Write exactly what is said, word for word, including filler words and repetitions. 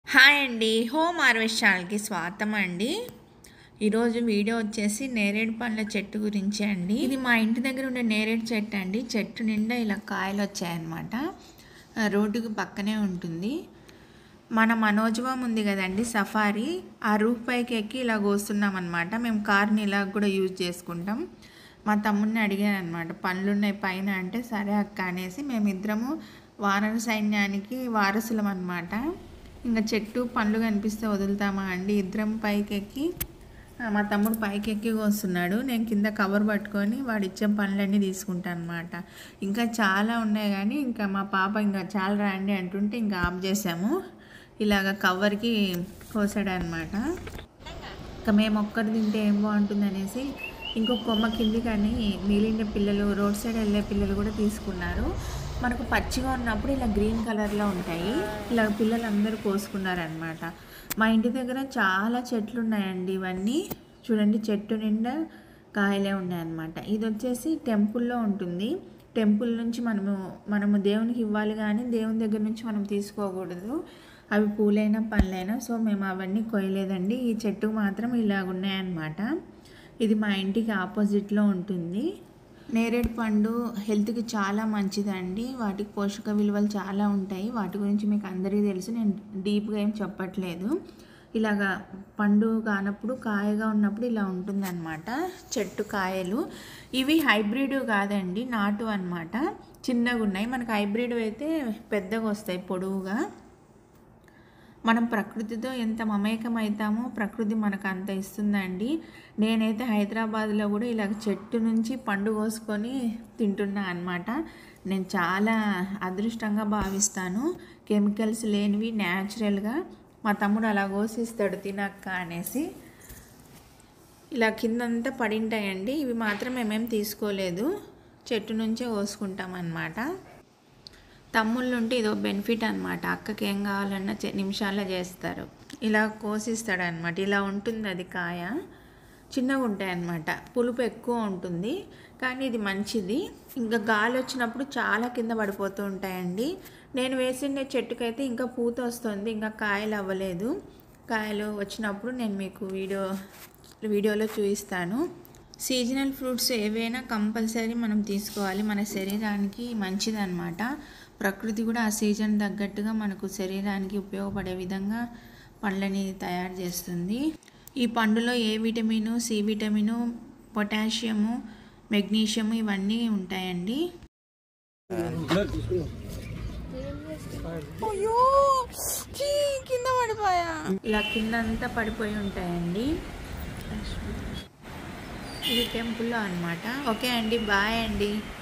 Hi అండి, home harvest ఛానల్కి స్వాగతం అండి. ఈరోజు వీడియో వచ్చేసి నేరేడు పండ్ల చెట్టు గురించి అండి. ఇది మా ఇంటి దగ్గర ఉండే నేరేడు చెట్టు అండి. చెట్టు నిండా ఇలా కాయలు వచ్చాయన్నమాట. రోడ్డుకు పక్కనే ఉంటుంది. మన మనోజవం ఉంది కదండి, సఫారీ, ఆ రూఫ్ పైకి ఎక్కి ఇలా కోస్తున్నాం అనమాట. మేము కార్ని ఇలా కూడా యూజ్ చేసుకుంటాం. మా తమ్ముడిని అడిగాను అనమాట, పండ్లు ఉన్నాయి పైన అంటే సరే అక్క అనేసి మేమిద్దరము వానర సైన్యానికి వారసులం అనమాట. ఇంకా చెట్టు పండ్లు కనిపిస్తే వదులుతామా అండి. ఇద్దరం పైకి ఎక్కి, మా తమ్ముడు పైకి ఎక్కి వస్తున్నాడు, నేను కింద కవర్ పట్టుకొని వాడు ఇచ్చే పండ్లన్నీ తీసుకుంటాను అనమాట. ఇంకా చాలా ఉన్నాయి కానీ ఇంకా మా పాప ఇంకా చాలా రాండి అంటుంటే ఇంకా ఆఫ్ చేసాము. ఇలాగ కవర్కి కోసాడు అనమాట. ఇంకా మేము ఒక్కరు తింటే ఏం బాగుంటుంది అనేసి ఇంకో కొమ్మ కింది కానీ మిగిలిన పిల్లలు, రోడ్ సైడ్ వెళ్ళే పిల్లలు కూడా తీసుకున్నారు. మనకు పచ్చిగా ఉన్నప్పుడు ఇలా గ్రీన్ కలర్లో ఉంటాయి. ఇలా పిల్లలందరూ కోసుకున్నారనమాట. మా ఇంటి దగ్గర చాలా చెట్లు ఉన్నాయండి. ఇవన్నీ చూడండి, చెట్టు నిండా కాయలే ఉన్నాయన్నమాట. ఇది వచ్చేసి టెంపుల్లో ఉంటుంది. టెంపుల్ నుంచి మనము మనము దేవునికి ఇవ్వాలి కానీ దేవుని దగ్గర నుంచి మనం తీసుకోకూడదు. అవి పూలైనా పండ్లైనా. సో మేము అవన్నీ కొయ్యలేదండి. ఈ చెట్టు మాత్రం ఇలాగ ఉన్నాయన్నమాట. ఇది మా ఇంటికి ఆపోజిట్లో ఉంటుంది. నేరేడు పండు హెల్త్కి చాలా మంచిదండి. వాటికి పోషక విలువలు చాలా ఉంటాయి. వాటి గురించి మీకు అందరికీ తెలుసు, నేను డీప్గా ఏం చెప్పట్లేదు. ఇలాగా పండు కానప్పుడు కాయగా ఉన్నప్పుడు ఇలా ఉంటుందన్నమాట చెట్టు కాయలు. ఇవి హైబ్రిడ్ కాదండి, నాటు అన్నమాట. చిన్నగా ఉన్నాయి. మనకు హైబ్రిడ్ అయితే పెద్దగా వస్తాయి, పొడవుగా. మనం ప్రకృతితో ఎంత మమేకం అవుతామో ప్రకృతి మనకు అంత ఇస్తుందండి. నేనైతే హైదరాబాద్లో కూడా ఇలా చెట్టు నుంచి పండు కోసుకొని తింటున్నా అనమాట. నేను చాలా అదృష్టంగా భావిస్తాను. కెమికల్స్ లేనివి న్యాచురల్గా. మా తమ్ముడు అలా కోసిస్తాడు తినక్క అనేసి. ఇలా కిందంతా పడింటాయండి. ఇవి మాత్రం మేమేం తీసుకోలేదు, చెట్టు నుంచే కోసుకుంటాం అన్నమాట. తమ్ముళ్ళు ఉంటే ఇదో బెనిఫిట్ అనమాట. అక్కకి ఏం కావాలన్నా నిమిషాల్లో చేస్తారు. ఇలా కోసిస్తాడు అనమాట. ఇలా ఉంటుంది అది కాయ. చిన్నగా ఉంటాయి అన్నమాట. పులుపు ఎక్కువ ఉంటుంది కానీ ఇది మంచిది. ఇంకా గాలి వచ్చినప్పుడు చాలా కింద పడిపోతూ ఉంటాయండి. నేను వేసిండే చెట్టుకైతే ఇంకా పూత వస్తుంది, ఇంకా కాయలు అవ్వలేదు. కాయలు వచ్చినప్పుడు నేను మీకు వీడియో వీడియోలో చూపిస్తాను. సీజనల్ ఫ్రూట్స్ ఏవైనా కంపల్సరీ మనం తీసుకోవాలి, మన శరీరానికి మంచిదన్నమాట. ప్రకృతి కూడా ఆ సీజన్ తగ్గట్టుగా మనకు శరీరానికి ఉపయోగపడే విధంగా పండ్లని తయారు చేస్తుంది. ఈ పండులో A vitamin, C vitamin, potassium, magnesium ఇవన్నీ ఉంటాయండి. కింద పడిపోయా. ఇలా కిందంతా పడిపోయి ఉంటాయండి. ఇది టెంపుల్లో అన్నమాట. ఓకే అండి, బాయ్ అండి.